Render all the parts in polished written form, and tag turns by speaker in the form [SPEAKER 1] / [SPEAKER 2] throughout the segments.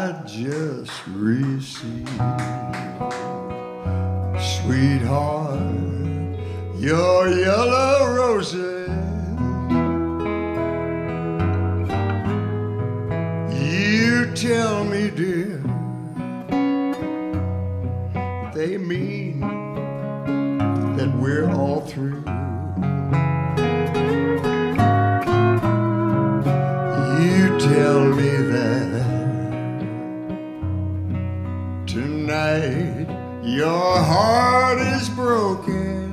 [SPEAKER 1] I just received. Sweetheart, your yellow roses, you tell me, dear, they mean that we're all through. You tell me that tonight your heart is broken,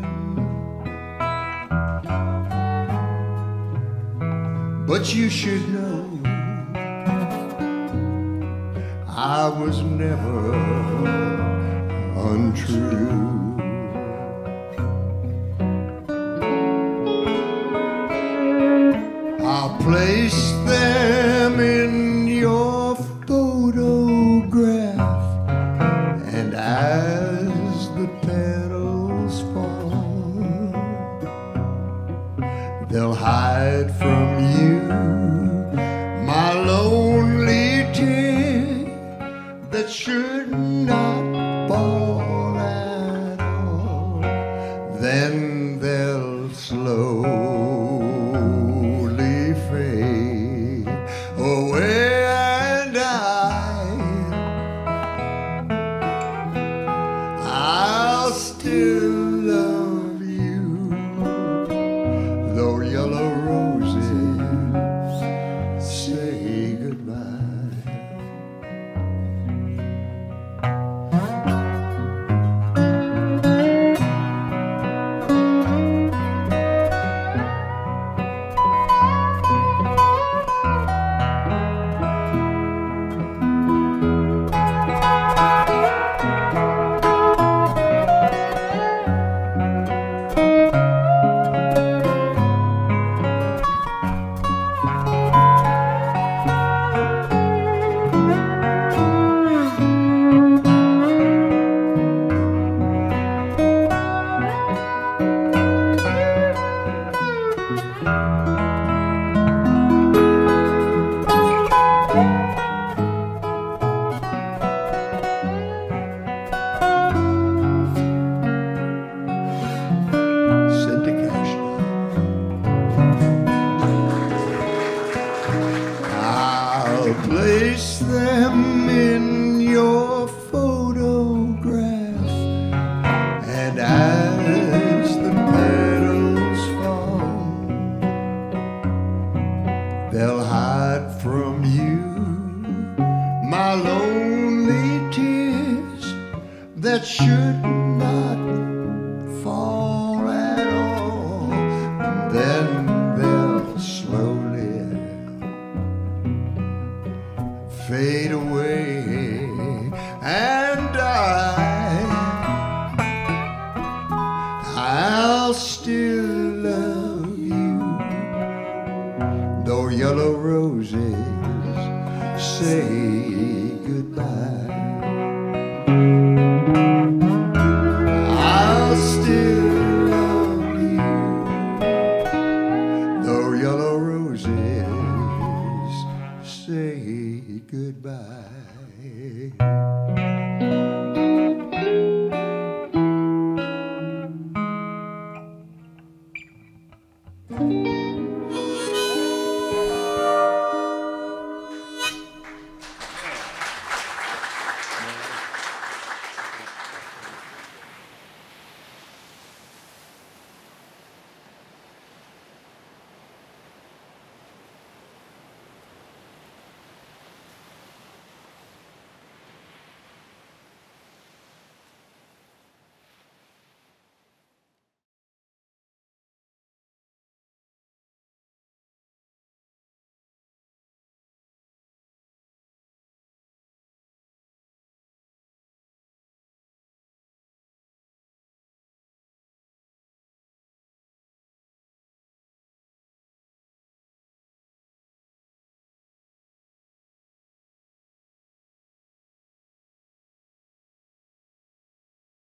[SPEAKER 1] but you should know I was never untrue. I'll place them in your photograph, and as the petals fall, they'll hide from you my lonely tear that should not fall at all. Then they'll slowly fade away, and I'll still love you, though yellow roses say goodbye. Place them in your photograph, and as the petals fall, they'll hide from you my lonely tears that should not fall at all. Then they'll slowly fade away, and I'll still love you, though yellow roses say goodbye. I'll still love you, though yellow roses say goodbye.